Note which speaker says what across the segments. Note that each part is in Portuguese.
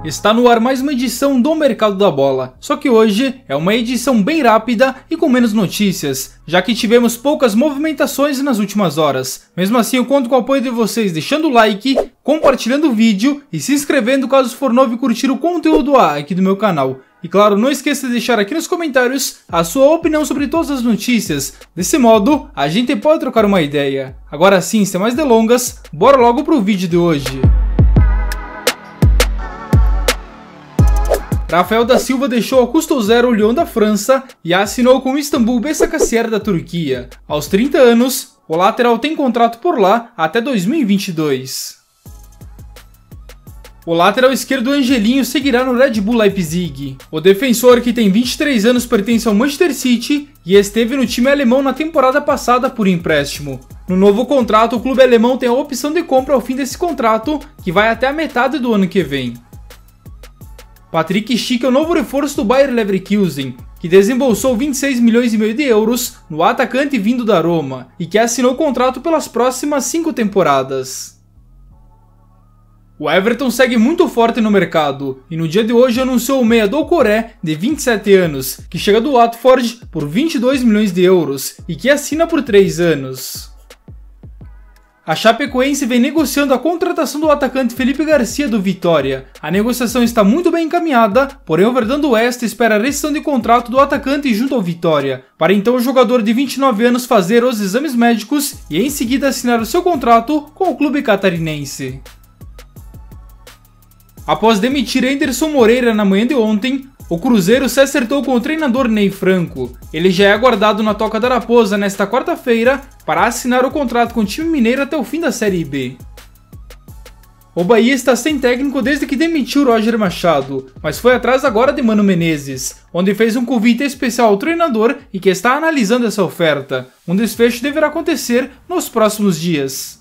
Speaker 1: Está no ar mais uma edição do Mercado da Bola, só que hoje é uma edição bem rápida e com menos notícias, já que tivemos poucas movimentações nas últimas horas. Mesmo assim, eu conto com o apoio de vocês deixando o like, compartilhando o vídeo e se inscrevendo caso for novo e curtir o conteúdo aqui do meu canal. E claro, não esqueça de deixar aqui nos comentários a sua opinião sobre todas as notícias. Desse modo, a gente pode trocar uma ideia. Agora sim, sem mais delongas, bora logo pro vídeo de hoje. Rafael da Silva deixou a custo zero o Lyon da França e assinou com o Istanbul Başakşehir da Turquia. Aos 30 anos, o lateral tem contrato por lá até 2022. O lateral esquerdo Angelinho seguirá no Red Bull Leipzig. O defensor, que tem 23 anos, pertence ao Manchester City e esteve no time alemão na temporada passada por empréstimo. No novo contrato, o clube alemão tem a opção de compra ao fim desse contrato, que vai até a metade do ano que vem. Patrick Schick é o novo reforço do Bayer Leverkusen, que desembolsou 26 milhões e meio de euros no atacante vindo da Roma e que assinou o contrato pelas próximas 5 temporadas. O Everton segue muito forte no mercado e no dia de hoje anunciou o meia Doucouré, de 27 anos, que chega do Watford por 22 milhões de euros e que assina por 3 anos. A Chapecoense vem negociando a contratação do atacante Felipe Garcia do Vitória. A negociação está muito bem encaminhada, porém o Verdão do Oeste espera a rescisão de contrato do atacante junto ao Vitória, para então o jogador de 29 anos fazer os exames médicos e em seguida assinar o seu contrato com o clube catarinense. Após demitir Anderson Moreira na manhã de ontem, o Cruzeiro se acertou com o treinador Ney Franco. Ele já é aguardado na Toca da Raposa nesta quarta-feira para assinar o contrato com o time mineiro até o fim da Série B. O Bahia está sem técnico desde que demitiu Roger Machado, mas foi atrás agora de Mano Menezes, onde fez um convite especial ao treinador e que está analisando essa oferta. Um desfecho deverá acontecer nos próximos dias.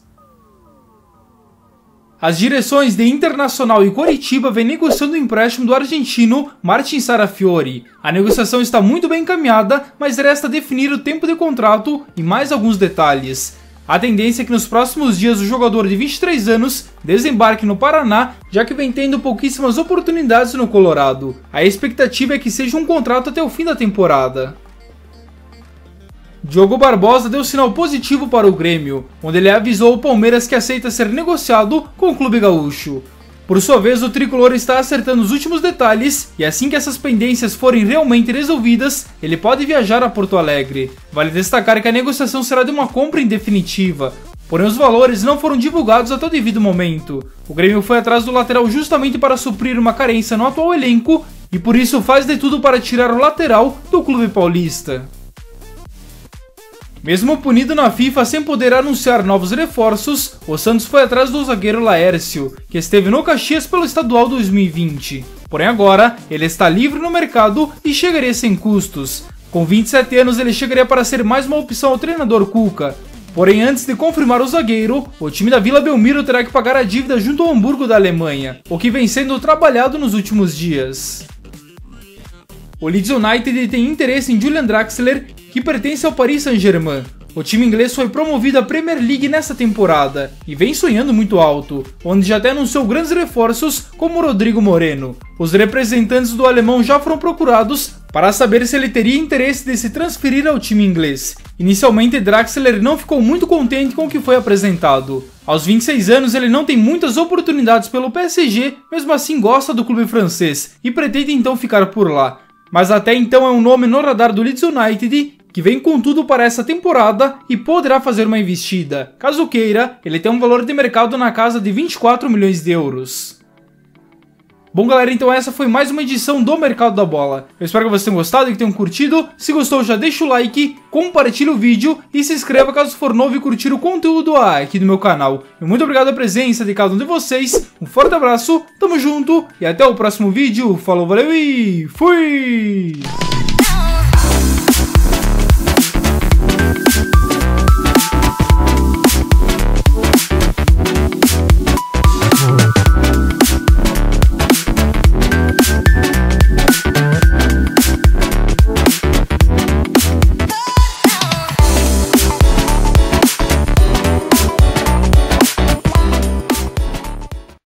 Speaker 1: As direções de Internacional e Coritiba vêm negociando o empréstimo do argentino Martin Sarrafiori. A negociação está muito bem encaminhada, mas resta definir o tempo de contrato e mais alguns detalhes. A tendência é que nos próximos dias o jogador de 23 anos desembarque no Paraná, já que vem tendo pouquíssimas oportunidades no Colorado. A expectativa é que seja um contrato até o fim da temporada. Diogo Barbosa deu sinal positivo para o Grêmio, onde ele avisou o Palmeiras que aceita ser negociado com o clube gaúcho. Por sua vez, o tricolor está acertando os últimos detalhes e assim que essas pendências forem realmente resolvidas, ele pode viajar a Porto Alegre. Vale destacar que a negociação será de uma compra em definitiva, porém os valores não foram divulgados até o devido momento. O Grêmio foi atrás do lateral justamente para suprir uma carência no atual elenco e por isso faz de tudo para tirar o lateral do clube paulista. Mesmo punido na FIFA sem poder anunciar novos reforços, o Santos foi atrás do zagueiro Laércio, que esteve no Caxias pelo Estadual 2020. Porém agora, ele está livre no mercado e chegaria sem custos. Com 27 anos ele chegaria para ser mais uma opção ao treinador Cuca. Porém antes de confirmar o zagueiro, o time da Vila Belmiro terá que pagar a dívida junto ao Hamburgo da Alemanha, o que vem sendo trabalhado nos últimos dias. O Leeds United tem interesse em Julian Draxler, que pertence ao Paris Saint-Germain. O time inglês foi promovido à Premier League nessa temporada e vem sonhando muito alto, onde já até anunciou grandes reforços como Rodrigo Moreno. Os representantes do alemão já foram procurados para saber se ele teria interesse de se transferir ao time inglês. Inicialmente, Draxler não ficou muito contente com o que foi apresentado. Aos 26 anos, ele não tem muitas oportunidades pelo PSG, mesmo assim gosta do clube francês e pretende então ficar por lá. Mas até então é um nome no radar do Leeds United, que vem com tudo para essa temporada e poderá fazer uma investida. Caso queira, ele tem um valor de mercado na casa de 24 milhões de euros. Bom galera, então essa foi mais uma edição do Mercado da Bola. Eu espero que vocês tenham gostado e que tenham curtido. Se gostou, já deixa o like, compartilha o vídeo e se inscreva caso for novo e curtir o conteúdo aqui do meu canal. E muito obrigado pela presença de cada um de vocês. Um forte abraço, tamo junto e até o próximo vídeo. Falou, valeu e fui!